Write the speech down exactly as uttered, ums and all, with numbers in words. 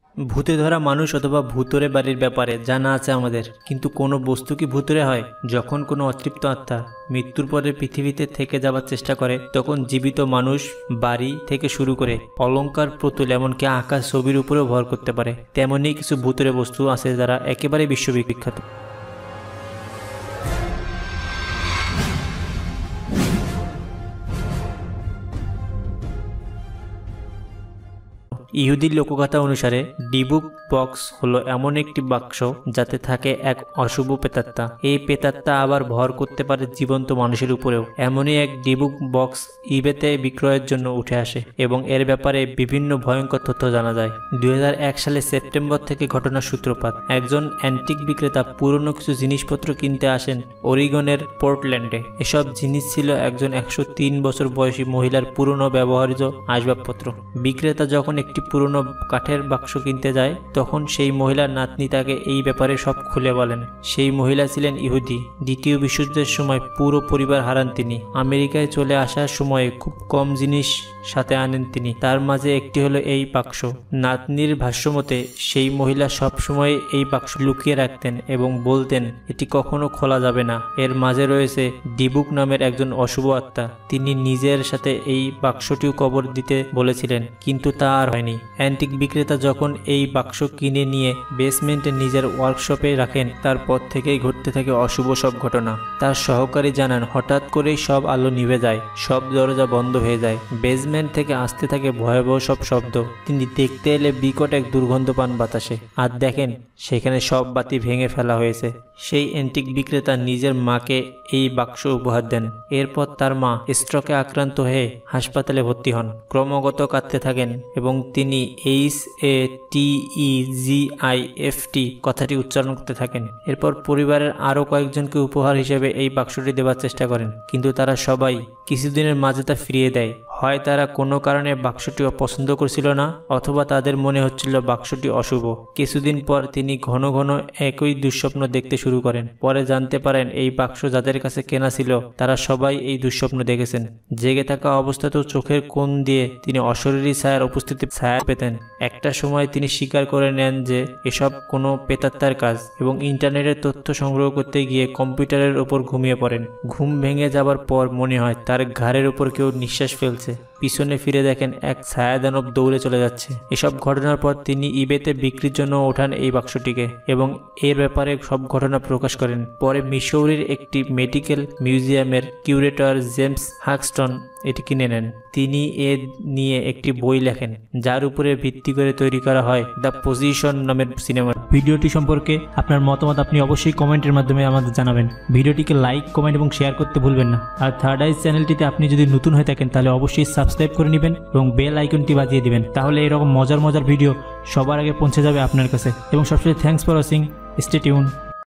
ভূতে ধরা মানুষ অথবা ভূতরে বাড়ির ব্যাপারে জানা আছে আমাদের, কিন্তু কোনো বস্তু কি ভূতরে হয়? যখন কোনো অতৃপ্ত আত্মা মৃত্যুর পরে পৃথিবীতে থেকে যাবার চেষ্টা করে, তখন জীবিত মানুষ, বাড়ি থেকে শুরু করে অলংকার, পুতুল, এমনকি আকাশ ছবির উপরেও ভর করতে পারে। তেমনই কিছু ভূতরে বস্তু আছে যারা একেবারে বিশ্ববিখ্যাত। ইহুদি লোকগাথা অনুসারে ডিবুক বক্স হলো এমন একটি বাক্স যাতে থাকে এক অশুভ প্রেতাত্মা। এই প্রেতাত্মা আবার ভর করতে পারে জীবন্ত মানুষের উপরেও। এমনই এক ডিবুক বক্স ইবেতে বিক্রয়ের জন্য উঠে আসে এবং এর ব্যাপারে বিভিন্ন ভয়ঙ্কর তথ্য জানা যায়। দুই হাজার এক সালে সেপ্টেম্বর থেকে ঘটনার সূত্রপাত। একজন অ্যান্টিক বিক্রেতা পুরনো কিছু জিনিসপত্র কিনতে আসেন ওরিগনের পোর্টল্যান্ডে। এসব জিনিস ছিল একজন একশো তিন বছর বয়সী মহিলার পুরনো ব্যবহৃত আসবাবপত্র। বিক্রেতা যখন একটি পুরনো কাঠের বাক্স কিনতে যায়, তখন সেই মহিলার নাতনি তাকে এই ব্যাপারে সব খুলে বলেন। সেই মহিলা ছিলেন ইহুদি। দ্বিতীয় বিশ্বযুদ্ধের সময় পুরো পরিবার হারান তিনি। আমেরিকায় চলে আসার সময় খুব কম জিনিস সাথে আনেন তিনি, তার মাঝে একটি হলো এই বাক্স। নাতনির ভাষ্যমতে সেই মহিলা সব সময় এই বাক্স লুকিয়ে রাখতেন এবং বলতেন এটি কখনো খোলা যাবে না, এর মাঝে রয়েছে ডিবুক নামের একজন অশুভ আত্মা। তিনি নিজের সাথে এই বাক্সটিও কবর দিতে বলেছিলেন, কিন্তু তা আর হয়নি। অ্যান্টিক বিক্রেতা যখন এই বাক্স কিনে নিয়ে বেসমেন্টে নিজের ওয়ার্কশপে রাখেন, তারপর থেকেই ঘটতে থাকে অশুভ সব ঘটনা। তার সহকারী জানান হঠাৎ করেই সব আলো নিভে যায়, সব দরজা বন্ধ হয়ে যায়, বেসমেন্ট থেকে আসতে থাকে ভয়াবহ সব শব্দ। তিনি দেখতে এলে বিকট এক দুর্গন্ধ পান বাতাসে, আর দেখেন সেখানে সব বাতি ভেঙে ফেলা হয়েছে। সেই অ্যান্টিক বিক্রেতা নিজের মাকে এই বাক্স উপহার দেন। এরপর তার মা স্ট্রোকে আক্রান্ত হয়ে হাসপাতালে ভর্তি হন, ক্রমাগত কাঁদতে থাকেন এবং তিনি H A T E G I F T কথাটি উচ্চারণ করতে থাকেন। এরপর পরিবারের আরও কয়েকজনকে উপহার হিসেবে এই বাক্সটি দেওয়ার চেষ্টা করেন, কিন্তু তারা সবাই কিছুদিনের মাঝে তা ফিরিয়ে দেয়। হয় তারা কোনো কারণে বাক্সটি অপছন্দ করছিল না, অথবা তাদের মনে হচ্ছিল বাক্সটি অশুভ। কিছুদিন পর তিনি ঘন ঘন একই দুঃস্বপ্ন দেখতে শুরু করেন। পরে জানতে পারেন এই বাক্স যাদের কাছে কেনা ছিল তারা সবাই এই দুঃস্বপ্ন দেখেছেন। জেগে থাকা অবস্থাতেও চোখের কোণ দিয়ে তিনি অশরীরী ছায়ার উপস্থিতি ছায়া পেতেন। একটা সময় তিনি স্বীকার করে নেন যে এসব কোনো প্রেতাত্মার কাজ এবং ইন্টারনেটের তথ্য সংগ্রহ করতে গিয়ে কম্পিউটারের ওপর ঘুমিয়ে পড়েন। ঘুম ভেঙে যাবার পর মনে হয় তার ঘাড়ের উপর কেউ নিঃশ্বাস ফেলছে। পিছনে ফিরে দেখেন এক ছায়াদানব দৌড়ে চলে যাচ্ছে। এসব ঘটনার পর তিনি ইবেতে বিক্রির জন্য ওঠান এই বাক্সটিকে এবং এর ব্যাপারে সব ঘটনা প্রকাশ করেন। পরে মিসৌরির একটি মেডিকেল মিউজিয়ামের কিউরেটর জেমস হাক্সটন এটি কিনে নেন। তিনি এ নিয়ে একটি বই লেখেন, যার উপরে ভিত্তি করে তৈরি করা হয় দ্য পজিশন নামের সিনেমা। ভিডিওটি সম্পর্কে আপনার মতামত আপনি অবশ্যই কমেন্টের মাধ্যমে আমাদের জানাবেন। ভিডিওটিকে লাইক, কমেন্ট এবং শেয়ার করতে ভুলবেন না। আর থার্ড আইজ চ্যানেলটিতে আপনি যদি নতুন হয়ে থাকেন তাহলে অবশ্যই সাবস্ক্রাইব করে নেবেন এবং বেল আইকনটি বাজিয়ে দিবেন, তাহলে এরকম মজার মজার ভিডিও সবার আগে পৌঁছে যাবে আপনার কাছে। এবং সবচেয়ে thanks for watching, stay tune.